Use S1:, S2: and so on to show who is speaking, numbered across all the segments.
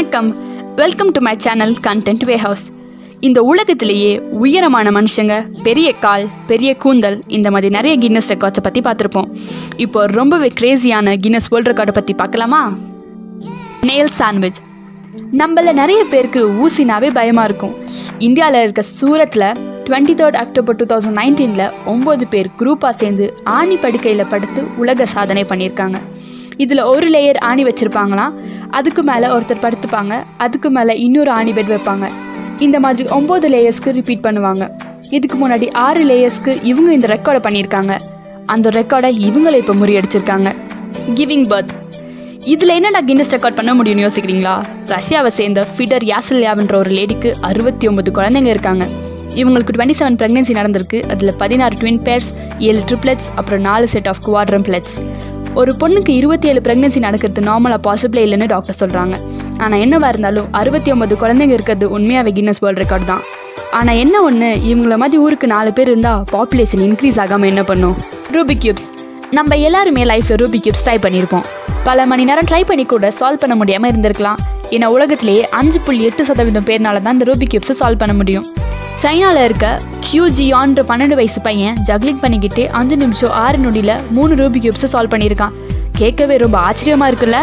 S1: வணக்கம், welcome to my channel content warehouse. இந்த உலகத்திலேயே உயரமான மனுஷங்க, பெரிய கால், பெரிய கூந்தல், இந்த மாதிரி நிறைய கின்னஸ் ரெக்கார்ட்ஸை பற்றி பார்த்துருப்போம். இப்போ ரொம்பவே கிரேசியான கின்னஸ் வேர்ல்ட் ரெக்கார்டை பற்றி பார்க்கலாமா? Nail sandwich. நம்மள நிறைய பேருக்கு ஊசினாவே பயமாக இருக்கும். இந்தியாவில் இருக்க சூரத்தில் 23 அக்டோபர் 2019 9 பேர் குரூப்பாக சேர்ந்து ஆணி படுக்கையில் படுத்து உலக சாதனை பண்ணியிருக்காங்க. இதில் ஒரு லேயர் ஆணி வச்சுருப்பாங்களாம், அதுக்கு மேலே ஒருத்தர் படுத்துப்பாங்க, அதுக்கு மேலே இன்னொரு ஆணி பெட் வைப்பாங்க. இந்த மாதிரி 9 லேயர்ஸ்க்கு ரிப்பீட் பண்ணுவாங்க. இதுக்கு முன்னாடி 6 லேயர்ஸ்க்கு இவங்க இந்த ரெக்கார்டை பண்ணியிருக்காங்க. அந்த ரெக்கார்டை இவங்களை இப்போ முறியடிச்சிருக்காங்க. Giving birth. இதில் என்னடா கின்னஸ் ரெக்கார்ட் பண்ண முடியும்னு யோசிக்கிறீங்களா? ரஷ்யாவை சேர்ந்த ஃபிடர் யாசல்யாவ்ன்ற ஒரு லேடிக்கு 69 குழந்தைங்க இருக்காங்க. இவங்களுக்கு 27 ப்ரெக்னென்சி நடந்திருக்கு. அதில் 16 ட்வின் பேர்ஸ், 7 ட்ரிப்ளெட்ஸ், அப்புறம் 4 செட் ஆஃப் குவாட்ரம்ப்ளெட்ஸ். ஒரு பொண்ணுக்கு 27 ப்ரெக்னென்சி நடக்கிறது நார்மலாக பாசிபிளே இல்லைன்னு டாக்டர் சொல்கிறாங்க. ஆனால் என்னவா இருந்தாலும் 69 குழந்தைங்க இருக்கிறது உண்மையாகவே கின்னஸ் வேர்ல்ட் ரெக்கார்ட் தான். ஆனால் என்ன ஒன்று, இவங்கள மாதிரி ஊருக்கு 4 பேர் இருந்தால் பாப்புலேஷன் இன்க்ரீஸ் ஆகாமல் என்ன பண்ணும்? Rubik cubes. நம்ம எல்லாருமே லைஃப்பில் ரூபிக் கியூப்ஸ் ட்ரை பண்ணியிருப்போம். பல மணி நேரம் ட்ரை பண்ணி கூட சால்வ் பண்ண முடியாமல் இருந்திருக்கலாம். ஏன்னா உலகத்திலேயே 5.8% பேர்னால தான் இந்த ரூபிக் கியூப்ஸை சால்வ் பண்ண முடியும். சைனாவில் இருக்க கியூஜியான்ற 12 வயசு பையன் ஜக்லிங் பண்ணிக்கிட்டு 5 நிமிஷம் 6 நொடியில் 3 ரூபிக் கியூப்ஸை சால்வ் பண்ணியிருக்கான். கேட்கவே ரொம்ப ஆச்சரியமாக இருக்குல்ல?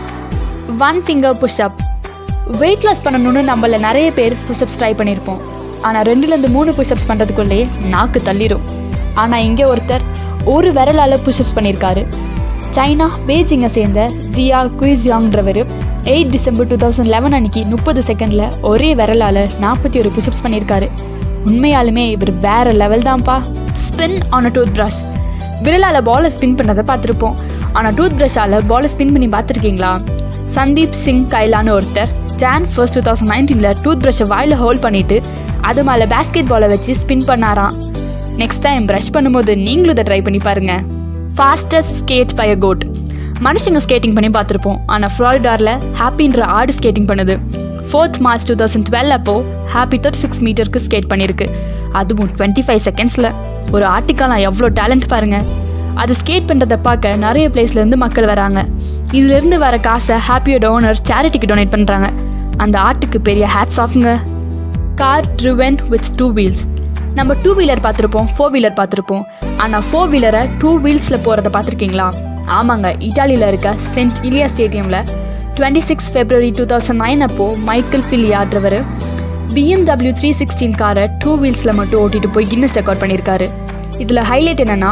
S1: 1 ஃபிங்கர் புஷ்அப். வெயிட் லாஸ் பண்ணணும்னு நம்மள நிறைய பேர் புஷ்அப்ஸ் ட்ரை பண்ணியிருப்போம். ஆனால் 2லேருந்து 3 புஷ்அப்ஸ் பண்ணுறதுக்குள்ளேயே நாக்கு தள்ளிடும். ஆனால் இங்கே ஒருத்தர் ஒரு விரலால் புஷ்அப்ஸ் பண்ணியிருக்காரு. சைனா பெய்ஜிங்கை சேர்ந்த ஜியா குயிஜியாங்கிறவர் 8 டிசம்பர் 2011 அன்னைக்கு 30 செகண்டில் ஒரே விரலால் 41 புஷ்அப்ஸ் பண்ணியிருக்காரு. உண்மையாலுமே இவர் வேற லெவல் தான்ப்பா. Spin on a tooth brush. விரலால் பாலை ஸ்பின் பண்ணதை பார்த்துருப்போம். ஆனால் டூத் ப்ரஷால் பாலை ஸ்பின் பண்ணி பார்த்துருக்கீங்களா? சந்தீப் சிங் கைலான்னு ஒருத்தர் Jan 1, 2019 டூத் ப்ரஷை வாயில் ஹோல்ட் பண்ணிவிட்டு அது மேலே பேஸ்கெட் பாலை வச்சு ஸ்பின் பண்ணாராம். நெக்ஸ்ட் டைம் ப்ரஷ் பண்ணும்போது நீங்களும் இதை ட்ரை பண்ணி பாருங்கள். Fastest skate by a goat. மனுஷங்க ஸ்கேட்டிங் பண்ணி பார்த்துருப்போம். ஆனால் ஃப்ளாரிடாவில் ஹாப்பின்ற ஆடு ஸ்கேட்டிங் பண்ணுது. 4th March 2012 அப்போது ஹாப்பி 36 மீட்டருக்கு ஸ்கேட் பண்ணியிருக்கு. அதுவும் 25 செகண்ட்ஸில். ஒரு ஆட்டுக்காலாம் எவ்வளோ டேலண்ட் பாருங்கள். அது ஸ்கேட் பண்ணுறதை பார்க்க நிறைய பிளேஸ்லேருந்து மக்கள் வராங்க. இதிலேருந்து வர காசை ஹாப்பியோட ஓனர் சேரிட்டிக்கு டொனேட் பண்ணுறாங்க. அந்த ஆட்டுக்கு பெரிய ஹேட்ஸ் ஆஃப்ங்க. Car driven with 2 wheels. நம்ம 2 வீலர் பார்த்துருப்போம், 4 வீலர் பார்த்துருப்போம். ஆனால் 4 வீலரை 2 வீல்ஸில் போகிறத பார்த்துருக்கீங்களா? ஆமாங்க, இட்டாலியில் இருக்க சென்ட் இலியா ஸ்டேடியமில் 26 February 2009 அப்போது மைக்கேல் ஃபிலியாட்றவர் BMW 316 காரை 2 வீல்ஸில் மட்டும் ஓட்டிகிட்டு போய் கின்னஸ் ரெக்கார்ட் பண்ணியிருக்காரு. இதில் ஹைலைட் என்னென்னா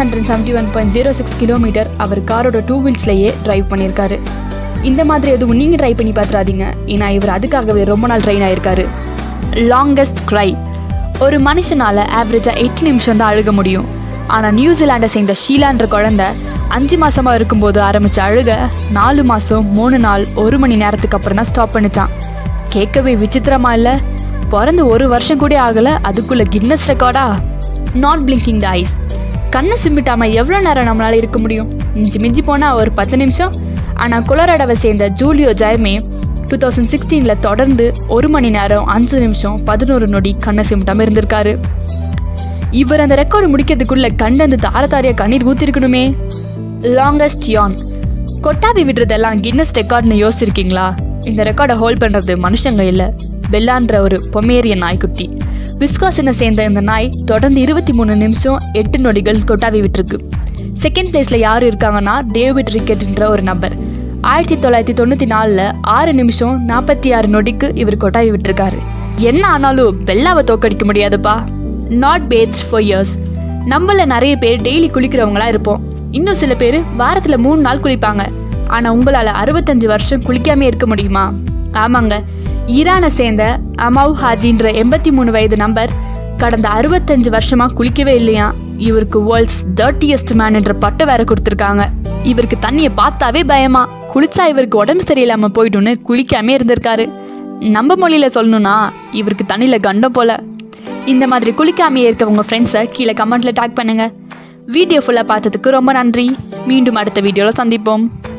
S1: 371.06 கிலோமீட்டர் அவர் காரோட 2 வீல்ஸ்லேயே ட்ரைவ் பண்ணியிருக்காரு. இந்த மாதிரி எதுவும் நீங்கள் ட்ரை பண்ணி பார்த்துறாதீங்க, ஏன்னா இவர் அதுக்காகவே ரொம்ப நாள் ட்ரெயின் ஆகியிருக்காரு. Longest cry. ஒரு மனுஷனால் ஆவரேஜாக 8 நிமிஷம் தான் அழுக முடியும். ஆனால் நியூசிலாண்டை சேர்ந்த ஷீலான்ற குழந்தை 5 மாதமாக இருக்கும்போது ஆரம்பித்த அழுக 4 மாதம் 3 நாள் 1 மணி நேரத்துக்கு அப்புறம் தான் ஸ்டாப் பண்ணிச்சான். கேட்கவே விசித்திரமா இல்லை? பிறந்து 1 வருஷம் கூட ஆகலை, அதுக்குள்ளே கின்னஸ் ரெக்கார்டா? Not blinking the eyes. கண்ணை சிம்பிட்டாமல் எவ்வளோ நேரம் நம்மளால் இருக்க முடியும்? மிஞ்சி போனால் ஒரு 10 நிமிஷம். ஆனால் கொலராடோவை சேர்ந்த ஜூலியோ ஜைமே 2016 தொடர்ந்து 1 மணி நேரம் 5 நிமிஷம் 11 நொடி கண்ணை சிம்பிட்டாமல் இருந்திருக்காரு. இவர் அந்த ரெக்கார்டு முடிக்கிறதுக்குள்ளே கண்டந்து தாரதாரியாக கண்ணீர் ஊற்றிருக்கணுமே. லாங்கஸ்ட் யான். கொட்டாவி விடுறதெல்லாம் கின்னஸ் ரெக்கார்ட்னு யோசிச்சிருக்கீங்களா? இந்த ரெக்கார்டை ஹோல்ட் பண்ணுறது மனுஷங்க இல்லை, பெல்லான்ற ஒரு பொமேரியன் நாய்க்குட்டி. விஸ்காசினை சேர்ந்த இந்த நாய் தொடர்ந்து 23 நிமிஷம் 8 நொடிகள் கொட்டாவி விட்டுருக்கு. செகண்ட் பிளேஸில் யார் இருக்காங்கன்னா டேவிட் ரிக்கெட்ன்ற ஒரு நபர். 1994 6 நிமிஷம் 46 நொடிக்கு இவர் கொட்டாவி விட்டுருக்காரு. என்ன ஆனாலும் பெல்லாவை தோக்கடிக்க முடியாதுப்பா. Not baths for years. நம்மள நிறைய பேர் டெய்லி குளிக்கிறவங்களா இருப்போம். இன்னும் சில பேர் வாரத்தில் 3 நாள் குளிப்பாங்க. ஆனால் உங்களால் 65 வருஷம் குளிக்காமே இருக்க முடியுமா? ஆமாங்க, ஈரானை சேர்ந்த அமவ் ஹாஜின்ற 83 வயது நபர் கடந்த 65 வருஷமாக குளிக்கவே இல்லையா. இவருக்கு வேர்ல்ட்ஸ் 30th மேன் என்ற பட்டம் வேற கொடுத்துருக்காங்க. இவருக்கு தண்ணியை பார்த்தாவே பயமா, குளிச்சா இவருக்கு உடம்பு சரியில்லாமல் போய்ட்டுன்னு குளிக்காமே இருந்திருக்காரு. நம்ம மொழியில் சொல்லணும்னா இவருக்கு தண்ணியில் கண்டம் போல. இந்த மாதிரி குளிக்காமையே இருக்க உங்கள் ஃப்ரெண்ட்ஸை கீழே கமெண்ட்டில் டேக் பண்ணுங்கள். வீடியோ ஃபுல்லாக பார்த்ததுக்கு ரொம்ப நன்றி. மீண்டும் அடுத்த வீடியோவில் சந்திப்போம்.